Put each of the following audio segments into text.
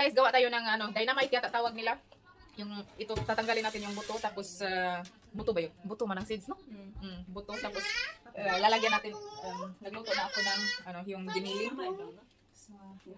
guys, gawa tayo ng ano, dynamite yata tawag nila. Yung ito tatanggalin natin yung buto tapos buto ba yun? Buto man ang seeds, no? Buto tapos lalagyan natin nagluto na ako ng ano, yung ginili. So,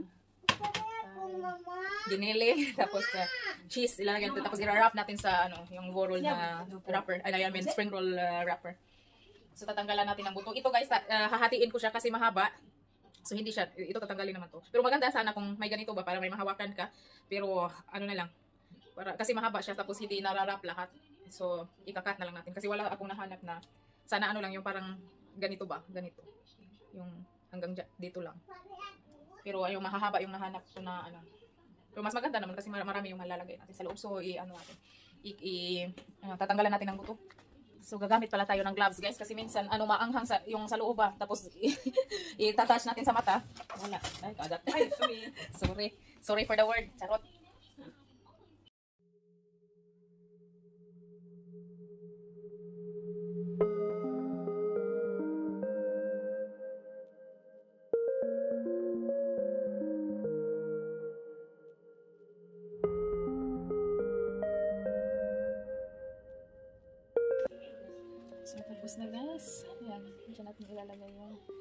ginili tapos cheese ilalagyan natin tapos i-wrap natin sa ano, yung roll na wrapper. Ay, I mean spring roll wrapper. So tatanggalan natin ang buto. Ito guys, hahatiin ko siya kasi mahaba. So hindi siya, ito tatanggalin naman to. Pero maganda sana kung may ganito ba para may mahawakan ka. Pero ano na lang, para, kasi mahaba siya tapos hindi nararap lahat. So ikakat na lang natin kasi wala akong nahanap na sana ano lang yung parang ganito ba, ganito. Yung hanggang dito lang. Pero yung mahahaba yung nahanap ko na ano. Pero mas maganda naman kasi marami yung malalagay natin sa loob. So ano natin, tatanggalan natin ng buto. So gagamit pala tayo ng gloves guys kasi minsan ano maanghang sa yung sa loob ba tapos i-touch natin sa mata. Wala. Ay kagat. Ay, sorry. Sorry for the word. Charot. So, tapos na guys. Ayan. Diyan natin ilalagay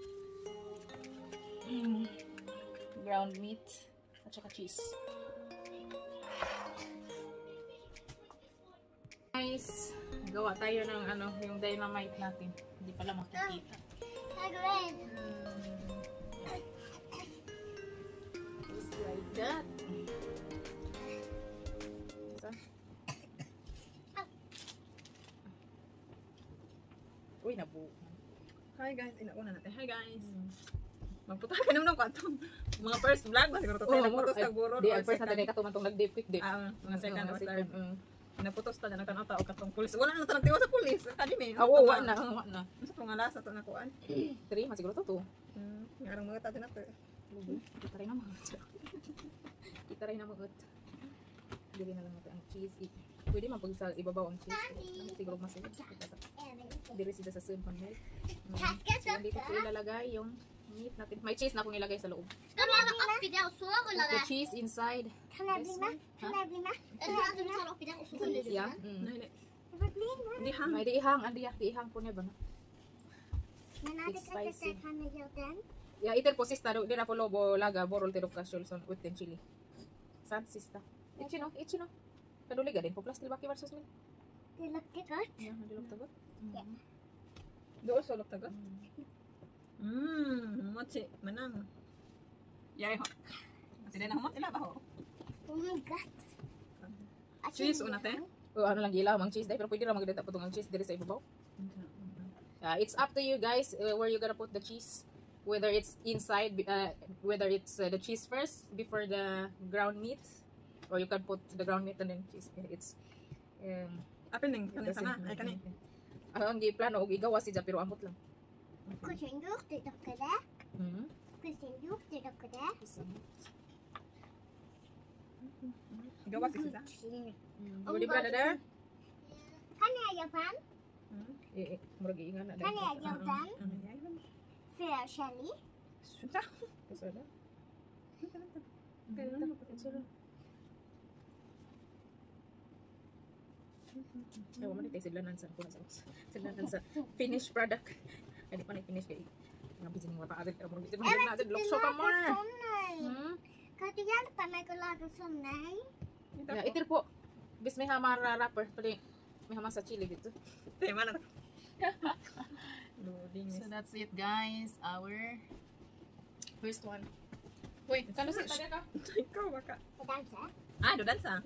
yung ground meat at saka cheese. Guys, gawa tayo ng ano, yung dynamite natin. Hindi pala makikita. Just like that. Uy, nabuo. Hi guys, inauna natin. Hi guys. Magputa ka naman ng kwantong. Mga first vlog ba siguro to tayo nagputos kag burod. Di, ang first na tagay katumang tong nag-dip, quick dip. Mga second or third. Naputos ta na nagtanaw tao katong pulis. Wala na tanang tiwa sa pulis. Academy. Oo, wala na. Sa tong alas ato na kuan. 3, masiguro to. Ngarang mga tatin nato. Kita rin na mga. Kita rin na mga. Dili na lang natin ang cheese. Pwede man pag sa ibabaw ang cheese. Siguro masiguro. Diri sila sa sun panel. So, dito ko ilalagay yung meat natin. May cheese na akong ilagay sa loob. Put the cheese inside. Yeah. Di hang. May diihang po niya ba? It's spicy. Ya, iter po sista, di na po lobo laga, borol tirok kasyol son with den chili. San sista? Ichino. Kaduliga din po plus tilbaki versus min. Yeah, dilok tagot. Doon sa lok tagot. Mochi manang. Yay ho. Ate na humot ila ba ho? Oh my god. Cheese una te. O ano lang gila mang cheese dai pero pwede ra magdata po tong cheese diri sa ibabaw. It's up to you guys where you gonna put the cheese. Whether it's inside, whether it's the cheese first before the ground meat, or you can put the ground meat and then cheese. It's Apil ning kanin sana. Ay kanin. ang giplano og igawa si pero amot lang. Gawa si sisa. Good brother. Japan? Murag ingan na Kan jag Japan? För Shelly? Suta. Kasada. Ewan mo dito sila nansan ko sila nansan finished product. Ay di pa na finish kay nga bisin mo pa agad pero mo bisin mo na agad lokso pa more. Kan du hjälpa mig att laga sån? Nej. Ya itir po. Bis may hamar wrapper pali may hamar sa chili dito. Tema na. Loading. So that's it guys, our first one. Wait, kano sa tadi ka? Ikaw baka. Dansa? Do dansa.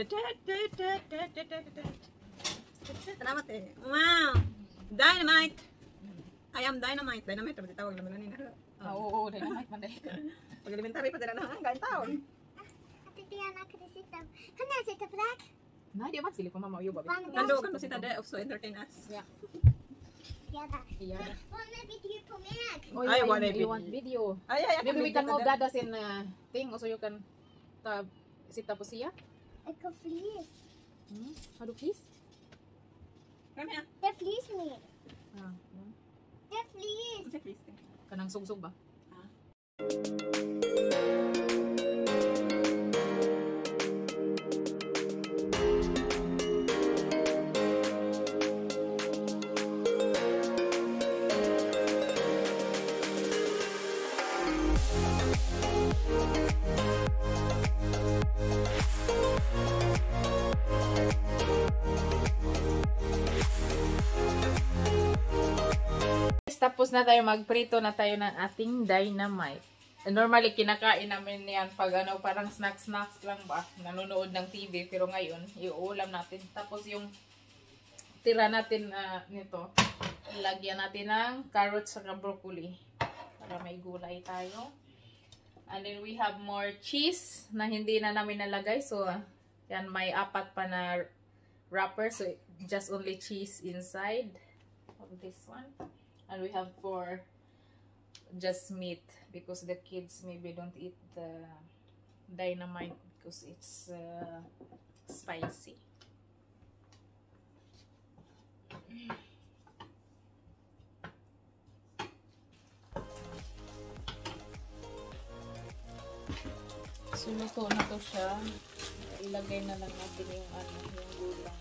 Salamat eh. Wow! Dynamite! I am dynamite. Dynamite, pero tawag naman na nina. Oo, dynamite man dahil. Pag-elementary pa din na hanggang taon. Ate Diana, kan jag sitta på dig? Nej, det var inte på mamma och jobba. Nando kan du sitta där också och entertain us. Ja. Gärna. Ja. Vad är video på mig? Oh, I want a you want video. Ay, Maybe we can move that as in thing also you can sitta på siya. Jag kan flis. Har du flis? Kom här. Det är flis med. Ah, Det är flis. Se flis. kanang sugsug ba? tapos na tayo magprito na tayo ng ating dynamite. Normally, kinakain namin yan pag ano, parang snacks lang ba? Nanonood ng TV. Pero ngayon, iuulam natin. Tapos yung tira natin nito, lagyan natin ng carrots at broccoli. Para may gulay tayo. And then we have more cheese na hindi na namin nalagay. So, yan, may 4 pa na wrapper. So, just only cheese inside of this one. And we have 4 just meat because the kids maybe don't eat the dynamite because it's spicy. So, luto na to siya. Ilagay na lang natin yung yung gulang.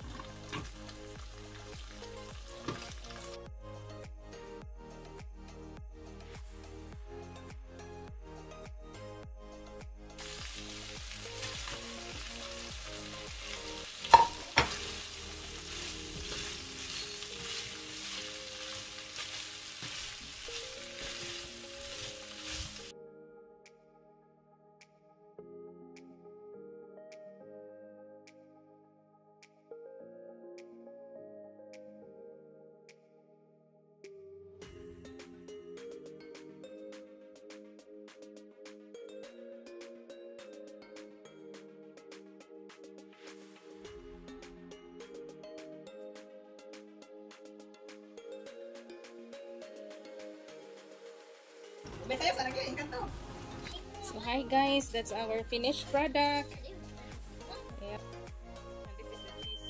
So hi guys, that's our finished product. Yeah. And this is the cheese.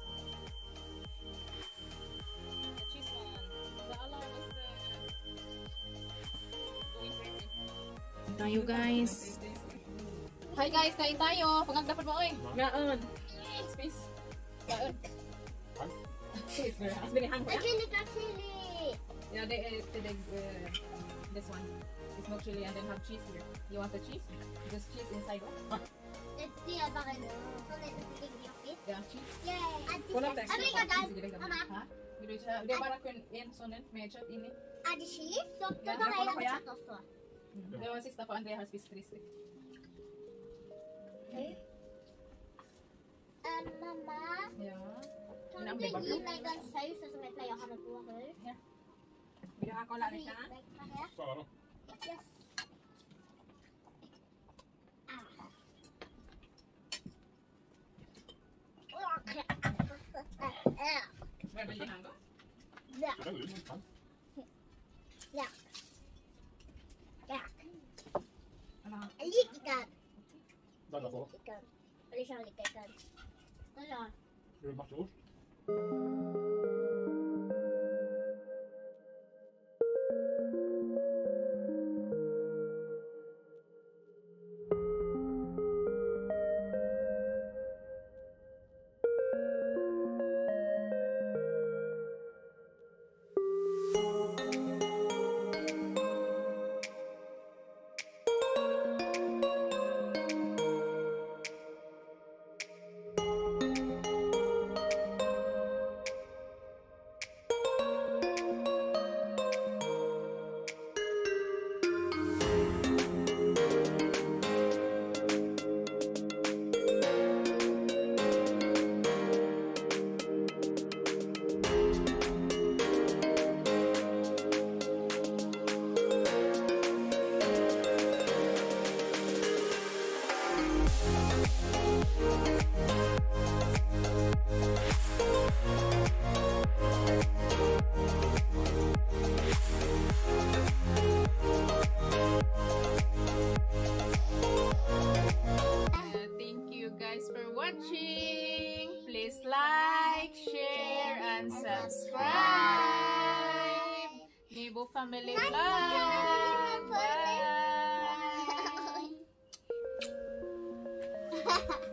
The cheese one. The alarm is going crazy. Tayo guys. Hi guys, kain tayo. Pagag dapat mo oy. Gaon. Space. Gaon. Chili ka chili. Yeah, this one. It's no chili and then have cheese here. You want the cheese? Just cheese inside. Let's see about it. So let's take the office. Yeah, cheese. Yay. Walang text. Abi ka guys. Mama. Ha? Dito siya. Di para kun in sonen medyo ini. Adi cheese. So Yeah, to yeah, kaya yeah. to so. Dewa sista pa Andrea has pastries. Mama. Yeah. Kan du gi meg en saus som jeg pleier å ha med på her? Vil du ha cola litt? Yes. May bili nang go? Ja. Ja. Ja. Ano? Jeg liker ikke. Der er det. Ikke. Eller ikke liker ikke. Det er sånn. Vil du masse ost? Please like, share, and subscribe. Nebo Family Vlog. Bye.